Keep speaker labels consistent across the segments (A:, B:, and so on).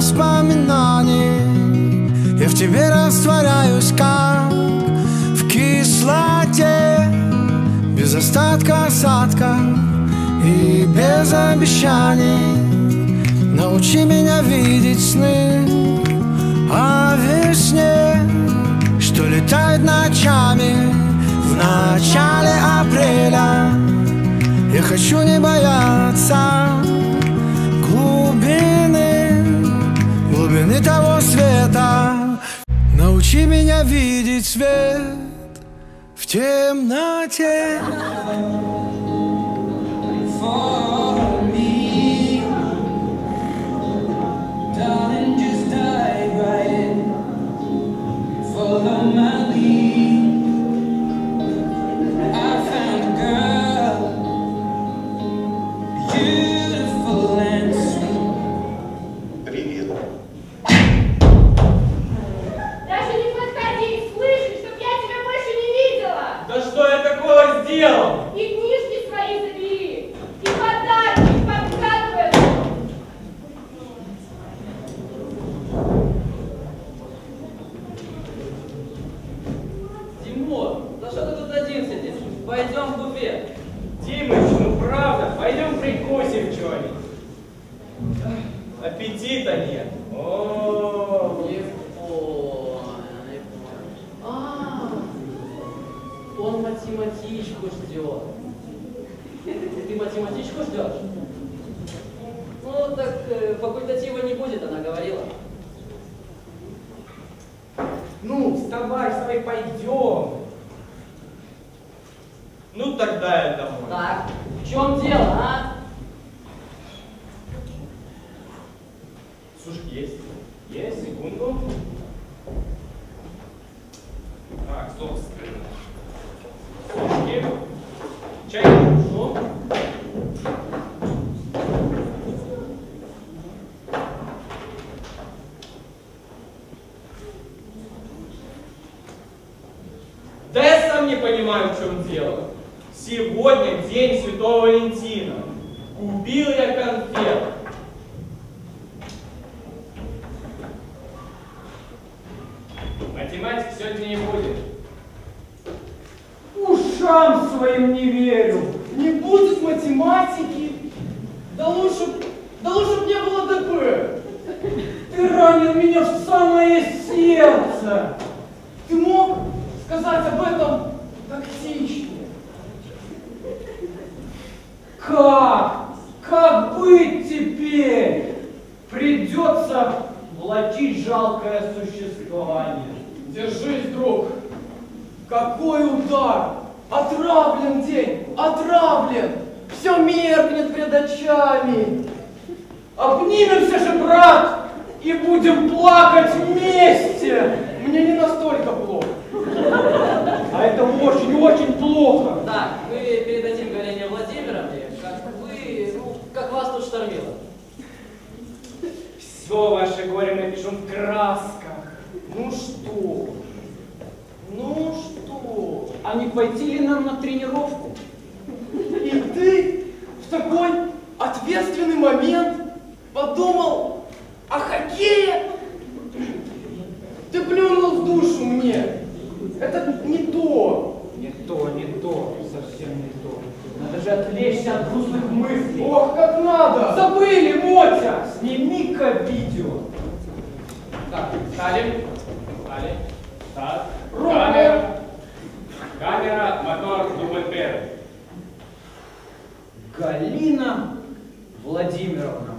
A: воспоминаний. Я в тебе растворяюсь, как в кислоте, без остатка осадка и без обещаний. Научи меня видеть сны о весне, что летает ночами в начале апреля. Я хочу не бояться глубины того света. Научи меня видеть свет в темноте.
B: Математичку ждет. Ты математичку ждешь? Ну, так факультатива не будет, она говорила.
C: Ну, вставай, пойдем. Ну, тогда я домой.
B: Так, в чем дело, а?
C: Слушай, есть, секунду. Так, собственно. Слушай, чай, ну? Да я сам не понимаю, в чем дело. Сегодня день Святого Валентина. Купил я конфет. Математики сегодня не будет.
D: Ушам своим не верю. Не будет математики. Да лучше б не было ДП. Ты ранил меня в самое сердце. Ты мог сказать об этом тактичнее? Как быть теперь? Придется влачить жалкое существование. Держись, друг. Какой удар! Отравлен день! Отравлен! Все меркнет пред очами. Обнимемся же, брат, и будем плакать вместе. Мне не настолько плохо. А это очень-очень плохо.
B: Так, мы передадим Галине Владимировне, как вас тут штормило.
C: Все ваше горе мы пишем в красках.
D: Ну что? А не пойти ли нам на тренировку? И ты в такой ответственный момент подумал о хоккее? Ты плюнул в душу мне. Это не то. Не то, совсем не то. Надо же отвлечься от грустных мыслей. Ох, как надо! Забыли, Мотя! Сними-ка видео.
C: Так, стали. Так.
D: Рома!
C: Камера, мотор, дубль первый.
D: Галина Владимировна.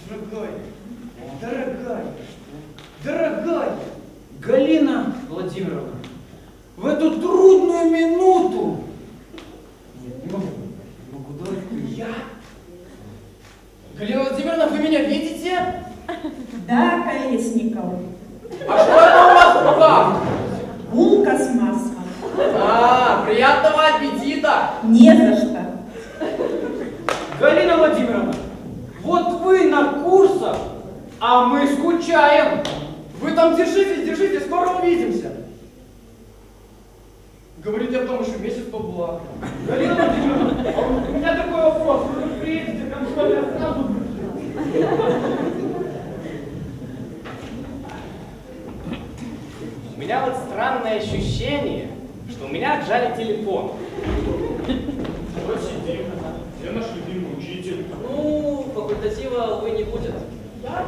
D: Дорогая, Галина Владимировна, в эту трудную минуту. Нет, не могу, давай я. Галина Владимировна, вы меня видите?
E: Да, Колесников.
D: А что это у вас в руках?
E: Булка с маслом.
D: Приятного аппетита!
E: Не за что.
D: Галина Владимировна, вот вы на курсах, а мы скучаем. Вы там держитесь, скоро увидимся. Говорите о том, еще месяц побыла. Галина Владимировна, а у меня такой вопрос. Вы приедете ко мне сразу? отжали телефон.
C: Спросите, где наш любимый учитель?
B: Ну, факультатива, увы, не будет.
F: Да?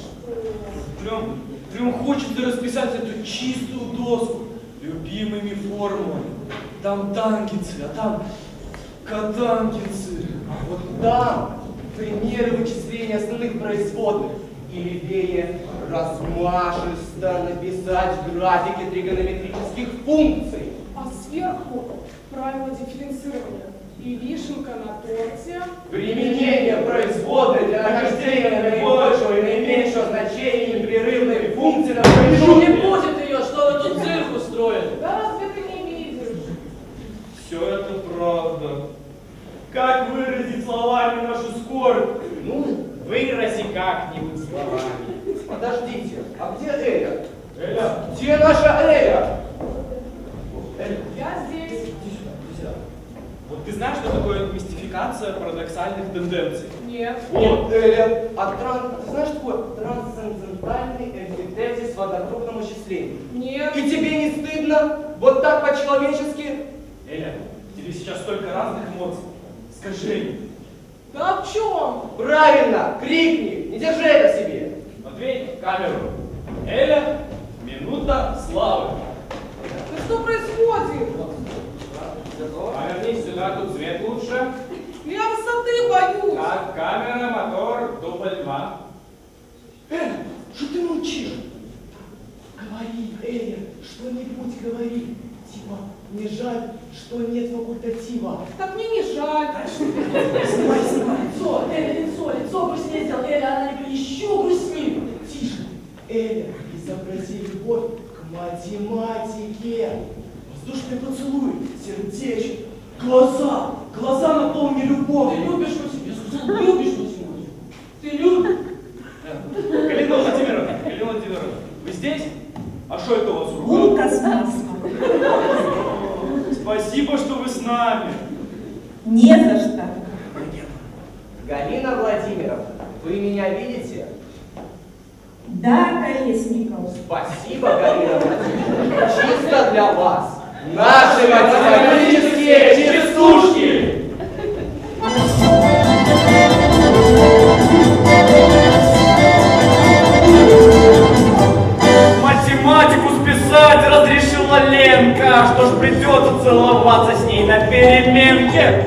D: Прям хочется расписать эту чистую доску любимыми формулами. Там тангенсы, а там котангенсы. А вот там примеры вычисления основных производных. И левее размашисто написать графики тригонометрических функций.
F: А сверху правила дифференцирования. И вишенка на торте.
D: Применение производной для нахождения наибольшего и наименьшего значения непрерывной функции на
B: Ну не
D: промежутке.
B: будет ее, что вы тут цирк устроили?
F: Да разве ты не видишь?
C: Все это правда. Как выразить словами нашу скорбь?
D: Ну, вырази как-нибудь словами. Подождите, а где Эля?
C: Эля,
D: Где наша Эля?
F: Я здесь.
C: иди сюда. Вот ты знаешь, что такое мистификация парадоксальных тенденций?
F: Нет.
D: Вот, Эля. Ты знаешь, что такое трансцендентальный антитезис в однокрупном исчислении?
F: Нет.
D: И тебе не стыдно? Вот так по-человечески?
C: Эля, тебе сейчас столько разных эмоций. Скажи,
F: Да в чем?
D: Правильно, крикни, не держи это в себе.
C: ответь в камеру. Эля, минута славы.
F: Да что происходит?
C: Повернись сюда, тут свет лучше.
F: Я высоты боюсь.
C: Так, камера, мотор, дубль 2.
D: Эля, что ты молчишь? Говори, Эля, что-нибудь говори. Типа, не жаль, что нет факультатива.
F: Так мне не жаль.
B: Снимай лицо, Эля, лицо грустнее сделал. Эля, она еще грустнее.
D: Тише. Эля, изобрази любовь к математике. Воздушный поцелуй, сердечко, глаза. Глаза наполни
B: Ты
D: любовью.
B: любишь математику? Любишь математику? Ты любишь?
C: Галина Владимировна, вы здесь? А что это у вас в руках?
E: Булка с маслом.
C: Спасибо, что вы с нами.
E: Не за что.
D: Галина Владимировна, вы меня видите?
E: Да, Колесников.
D: Спасибо, Галина Владимировна. Чисто для вас. Наши математические частушки.
C: Математику списать разрешила Ленка. Что ж, придется целоваться с ней на переменке.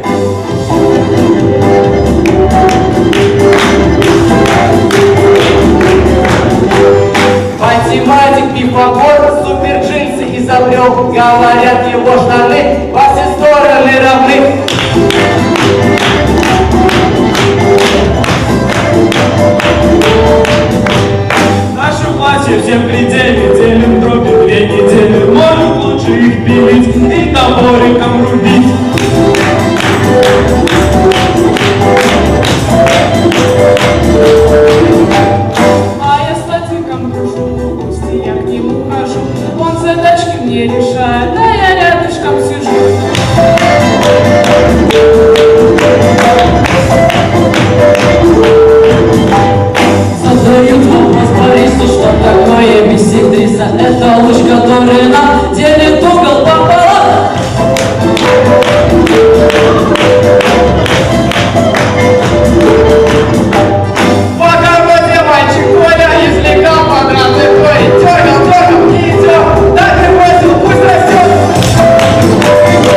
D: Математик Пифагор суперджинсы изобрел. Говорят, его штаны во все стороны равны.
C: В нашем классе всем пределе делим дроби 2 недели. Может, лучше их пилить и топориком рубить.
F: А я с Вадиком дружу, в гости я к нему хожу. Он задачки мне решает, а я рядышком сижу.
B: Задают вопрос Борису, что такое биссектриса. Это луч, который нам делит угол пополам.
D: В огороде мальчик Коля извлекал квадратный корень. Дергал, не идет. Так и бросил, пусть растет.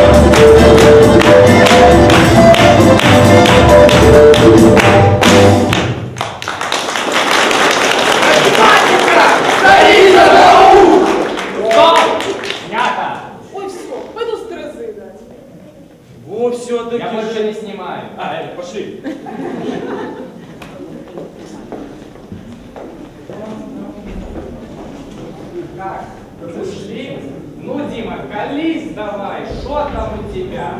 D: Математика! Столица наук!
C: Стоп! Снято!
F: Ой, все, пойду стресс заедать.
D: Во, все-таки
C: Я больше не снимаю. Эля, пошли.
D: Как? Ушли? Ну, Дима, колись давай, что там у тебя?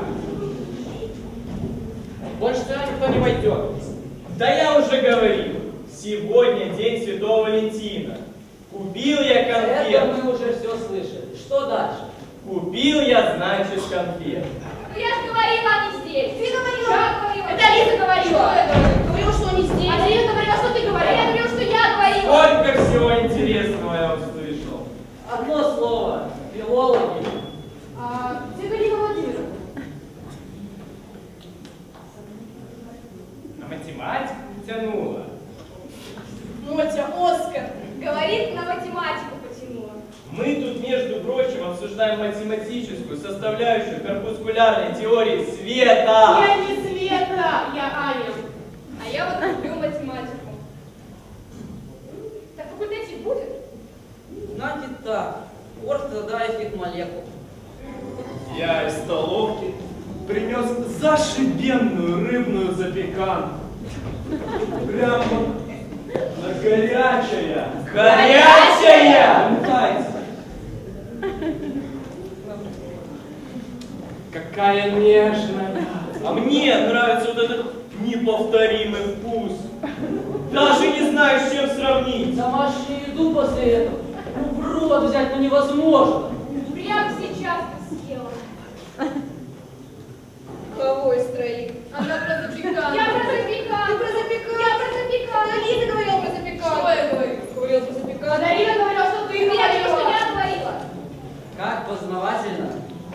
B: Больше сюда никто не войдет.
C: Да я уже говорил. Сегодня день Святого Валентина. Купил я
B: Это
C: конфет.
B: мы уже все слышали. Что дальше?
C: Купил я, значит, конфет.
G: Ну я же говорила, они здесь. Ты говорила. Я говорила. Это Лиза говорила. Что я говорила? Говорила, что они здесь. А Лиза говорила, что ты говорила. Я говорила, что я говорила.
C: Сколько всего интересного я услышал.
B: Одно слово. Филологи.
G: А, где Галина
C: на математику тянула.
G: Мотя, Оскар, говорит, на математику потянула.
C: Мы тут, между прочим, обсуждаем математическую составляющую корпускулярной теории света.
F: Я не Света, я Аня.
G: А я вот люблю математику. Так факультатив будет?
B: Знаете так, оргзадающих молекул.
C: Я из столовки принес зашибенную рыбную запеканку. Прямо на горячая. Горячая! Какая нежная. А мне нравится вот этот неповторимый вкус. Даже не знаю, с чем сравнить.
B: Домашнюю еду после этого. Ну, в рот взять ну невозможно.
G: Прямо сейчас ты съела. Кого из троих? Она про запеканку. Я про запеканку. Ты про запеканку. Я про запеканку. Лиза говорила про запеканку. Что я говорю? Говорила про запеканку. Дарина говорила, что ты говорила. Я что я говорила.
B: Как познавательно.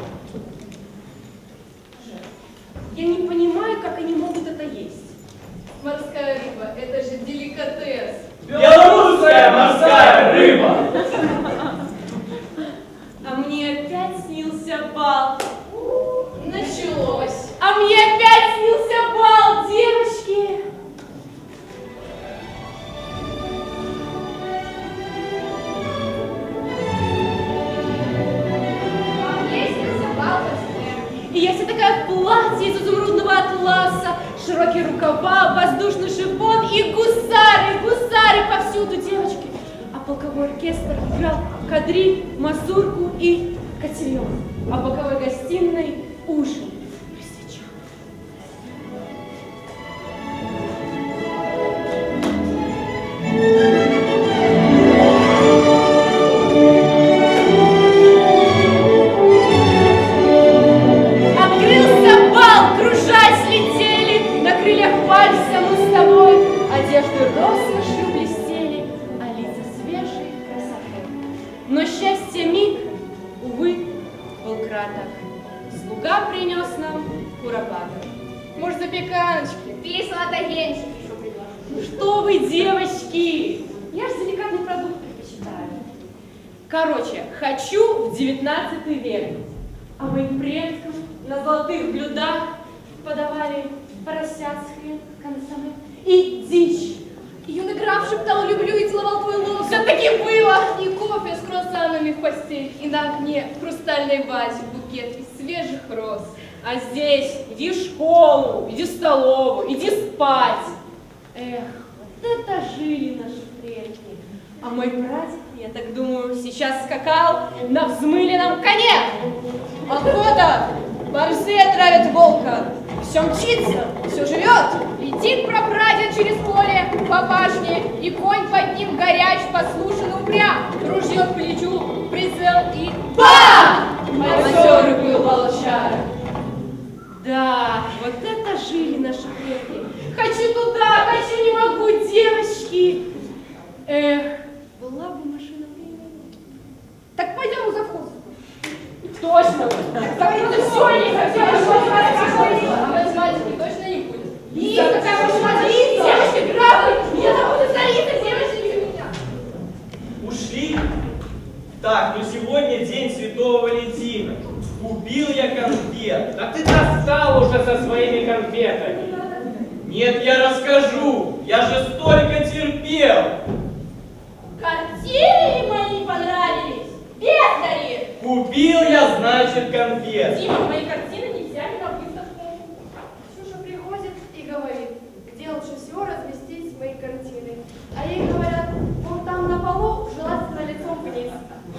F: Я не понимаю, как они могут это есть.
G: Морская рыба, это же деликатес.
C: Белорусская морская рыба.
F: А мне опять снился бал.
G: Началось.
F: А мне опять снился бал, девочки.
G: А мне снился бал Вестерн.
F: И я вся такая в платье из изумрудного атласа, широкие рукава, воздушный шифон и гусары повсюду, девочки. А полковой оркестр играл кадриль, мазурку и котельон. А в боковой гостиной ужин при свечах. Открылся бал, кружась летели, на крыльях вальса мы с тобой, одежды роскошью блестели, а лица свежей красотой. Но счастье миг, увы, был краток. Слуга принес нам куропаток.
G: Может, запеканочки? Ты сладогенчики еще предложишь.
F: Ну что вы, девочки? Я же деликатный продукт предпочитаю. Короче, хочу в 19 век. А моим предкам на золотых блюдах подавали поросятские консоме и дичь.
G: Юный граф шептал «люблю» и целовал твой лоб.
F: Все-таки было!
G: И кофе с круассанами в постель, и на окне в хрустальной вазе букет из свежих роз.
F: А здесь иди в школу, иди в столовую, иди спать. Эх, вот это жили наши предки. А мой прадед, я так думаю, сейчас скакал на взмыленном коне.
G: Охота! Борзые травят волка. Все мчится, все живет. Летит прапрадед через поле по башне, и конь под ним горяч, послушен и упрям. Ружье к плечу, прицел и бам!
F: Матерый был волчара. Да, вот это жили наши предки. Хочу туда, хочу, не могу, девочки. Эх, была бы машина времени.
G: Так пойдем в завхоз.
F: Точно. Так это все, не
G: А математики точно не будет?
F: Лиза, какая машина? Девочки, графы, меня зовут Лиза, девочки.
C: Ушли? Так, ну сегодня день Святого Валентина. Купил я конфет.
D: Да ты достал уже со своими конфетами.
C: Нет, я расскажу. Я же столько терпел.
G: Картины мои не понравились. Бездари!
C: Купил я, значит, конфет.
G: Дима, мои картины нельзя ни на выставку. Ксюша приходит и говорит, где лучше всего разместить мои картины. А ей говорят, вон там на полу, желательно лицом вниз.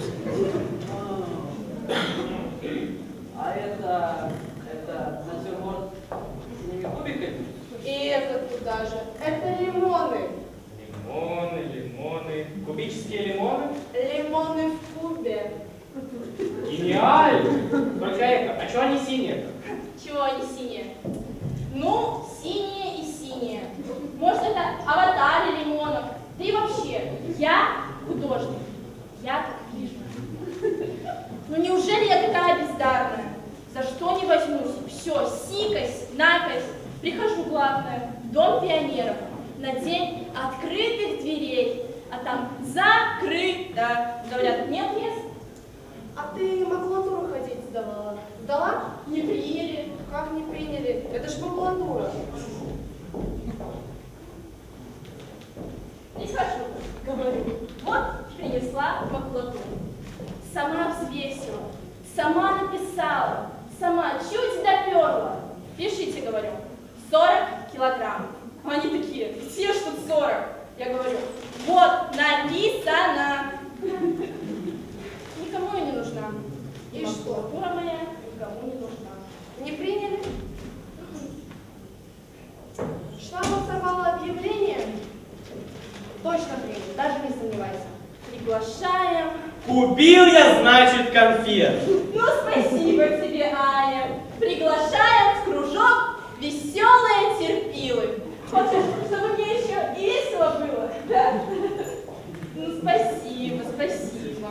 B: А это натюрморт с синими кубиками?
G: И этот туда же. Это лимоны.
C: Лимоны. Кубические лимоны?
G: Лимоны в кубе.
D: Гениально. Только это, а что они синие?
F: накось, прихожу главное, Дом пионеров, на день открытых дверей, а там закрыто. Говорят, нет мест.
G: А ты макулатуру ходить сдавала? Сдала?
F: Не приняли.
G: Как не приняли? Это ж макулатура.
F: Не схожу, говорю. Вот принесла макулатуру. Сама взвесила, сама написала, сама чуть доперла. Пишите, говорю, 40 килограмм. Они такие, где ж тут 40? Я говорю, вот написано. Никому я не нужна.
G: И что?
F: Макулатура моя никому не нужна.
G: Не приняли? Швабов сорвала объявление? Точно приняли, даже не сомневайся.
F: Приглашаем.
C: Купил я, значит, конфет.
F: Ну, спасибо тебе, Аня. Приглашаем в кружок веселые терпилы. Вот, чтобы мне еще и весело было. Да? Ну, спасибо, спасибо.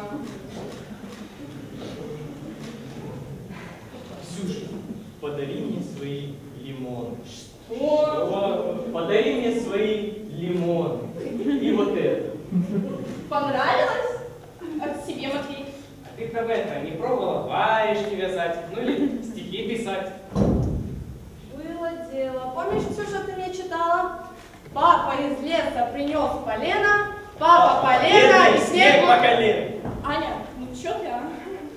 C: Ксюша, подари мне свои лимоны.
F: Что?
C: Подари мне свои лимоны. И вот это.
F: Понравилось? От себе, Матвей.
D: А ты как это, не пробовала варежки вязать, ну или стихи писать?
G: Было дело. Помнишь, Ксюша, ты мне читала? Папа из леса принес полено, папа полено и снег
C: по колено.
F: Аня, ну чё ты, а?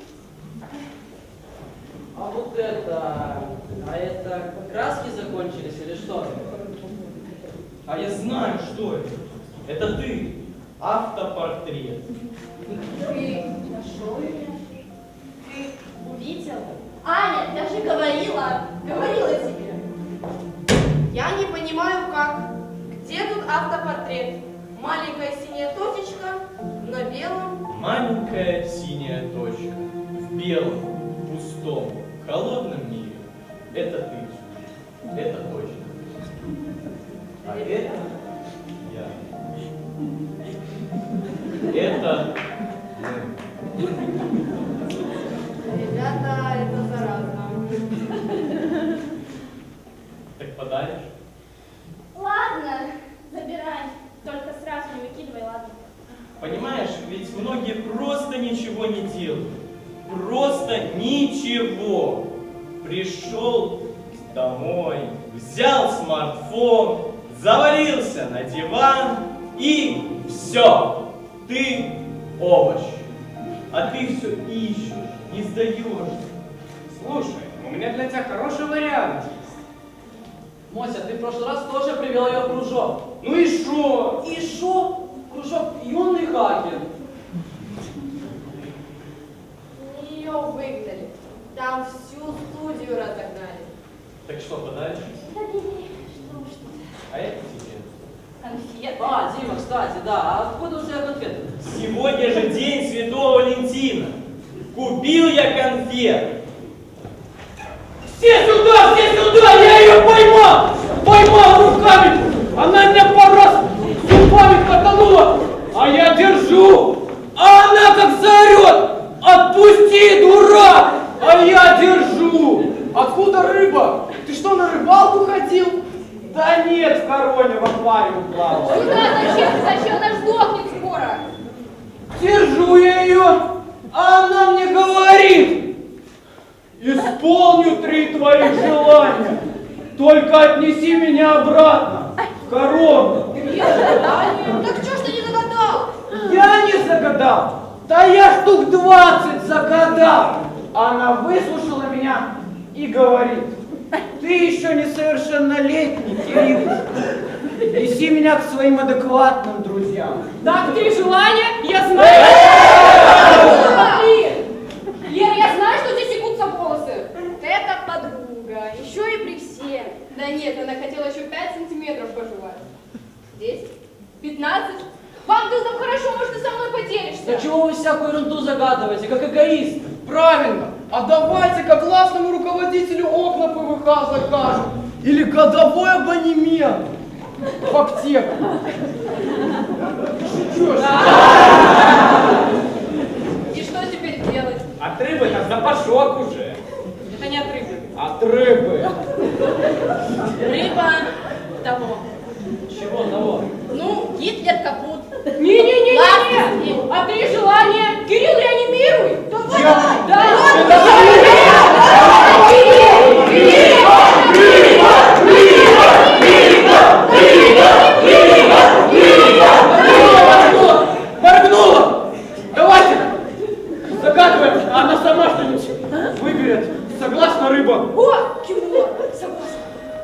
B: А вот это краски закончились или что?
C: А я знаю, что это. Это ты. Автопортрет.
F: Ты нашел меня? Ты увидел? Аня, я же говорила тебе.
G: Я не понимаю, как. Где тут автопортрет? Маленькая синяя точечка на белом.
C: Маленькая синяя точка в белом, пустом, холодном мире. Это ты. Это точно. А это я. Это мы.
G: Ребята, это заразно.
C: Так подаришь?
F: Ладно, забирай. Только сразу не выкидывай, ладно?
C: Понимаешь, ведь многие просто ничего не делают. Просто ничего. Пришел домой, взял смартфон, завалился на диван и все. Ты овощ. А ты все ищешь, не сдаешься.
D: Слушай, у меня для тебя хороший вариант есть.
B: Мося, ты в прошлый раз тоже привел ее в кружок.
D: Ну и шо?
B: И шо? Кружок юный хакер.
G: Ее выгнали. Там всю студию разогнали.
C: Так что, подаришь?
F: Да не, что уж тут.
C: А это тебе.
F: Конфеты.
B: А, Дима, кстати, да, а откуда у тебя конфеты?
C: Сегодня же день Святого Валентина. Купил я конфет.
D: Все сюда, я ее поймал! Поймал руками! Она меня пару раз зубами потянула, а я держу! А она как заорет! Отпусти, дурак! А я держу! Откуда рыба? Ты что, на рыбалку ходил? Да нет, в короне в аквариум плавал.
F: Зачем? Она сдохнет скоро.
D: Держу я ее, а она мне говорит: исполню 3 твоих желания, только отнеси меня обратно в корону.
G: Так что ж ты не загадал?
D: Я не загадал, да я штук 20 загадал. Она выслушала меня и говорит: ты еще несовершеннолетний, Кириллушка. Неси меня к своим адекватным друзьям.
F: Так, 3 желания, я знаю. Лера, я знаю, что здесь секутся волосы.
G: Это подруга, еще и при всех.
F: Да нет, она хотела еще 5 сантиметров пожевать. 10? 15? Вам было там хорошо, может, ты со мной поделишься?
B: Да чего вы всякую ерунду загадываете, как эгоисты?
D: Правильно. А давайте-ка главному руководителю окна ПВХ закажем. Или годовой абонемент в аптеку. Шучу.
F: И что теперь делать?
D: От рыбы-то запашок уже.
F: Это не от рыбы.
D: От рыбы.
F: Рыба того.
D: Чего того?
F: Ну, Гитлер капут.
G: Не-не-не-не! А 3 желания? Кирилл, реанимируй!
D: Я?
C: Моргнула! Давайте! Загадываем, а она сама что-нибудь выберет. Согласна, рыба?
G: О, кивнула! Согласна.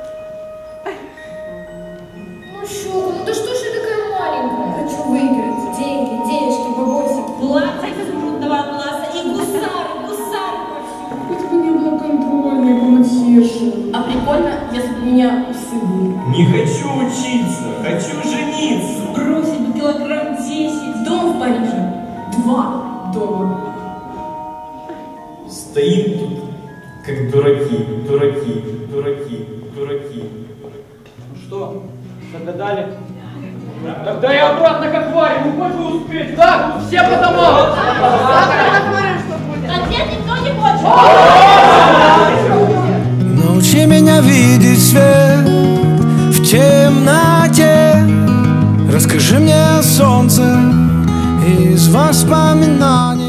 H: Ну, Щука, ну ты что ж я такая маленькая? Хочу выиграть. Деньги, денежки, бабосик.
E: Платье из изумрудного атласа и гусары повсюду.
H: Хоть бы не было контрольной по матьеше.
G: А прикольно, если бы меня усы были.
I: Не хочу учиться, хочу жениться.
E: Бросить бы килограмм 10.
G: Дом в Париже. 2 дома.
I: Стоим тут, как дураки, дураки, дураки, дураки.
C: Ну что, загадали? Тогда я обратно к аквариуму, хоть бы успеть. Так, все по домам.
G: Завтра посмотрим, что будет.
F: Ответ никто не хочет.
A: Научи меня видеть свет в темноте. Расскажи мне о солнце из воспоминаний.